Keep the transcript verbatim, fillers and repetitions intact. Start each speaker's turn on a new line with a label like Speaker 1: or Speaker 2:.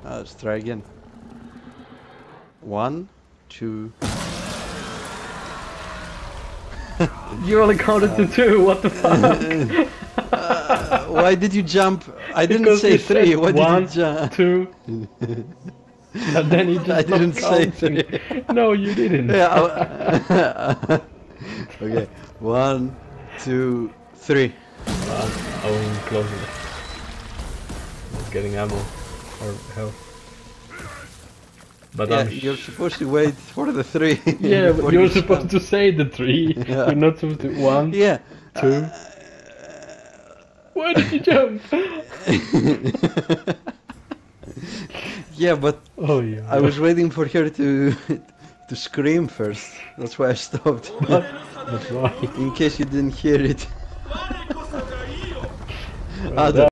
Speaker 1: Uh, let's try again. One, two.
Speaker 2: You only counted to two. What the fuck?
Speaker 1: uh, why did you jump? I didn't
Speaker 2: Because
Speaker 1: say
Speaker 2: you
Speaker 1: three.
Speaker 2: said
Speaker 1: Why
Speaker 2: one,
Speaker 1: did you jump?
Speaker 2: Two. And then you just
Speaker 1: I didn't say
Speaker 2: counting.
Speaker 1: three.
Speaker 2: No, you didn't.
Speaker 1: Yeah. I, okay. One, two, three.
Speaker 2: Uh, I wasn't close enough. I was getting ammo or health. But
Speaker 1: Yeah,
Speaker 2: I'm
Speaker 1: you're supposed to wait for the three.
Speaker 2: yeah, but
Speaker 1: before
Speaker 2: you're
Speaker 1: you
Speaker 2: supposed
Speaker 1: jump.
Speaker 2: to say the three.
Speaker 1: Yeah.
Speaker 2: You're not supposed to one.
Speaker 1: Yeah.
Speaker 2: Two.
Speaker 1: Uh,
Speaker 2: Why did you jump?
Speaker 1: yeah, but
Speaker 2: Oh yeah.
Speaker 1: I was waiting for her to to scream first. That's why I stopped.
Speaker 2: That's why.
Speaker 1: In case you didn't hear it.
Speaker 2: Well,
Speaker 1: Ah,
Speaker 2: that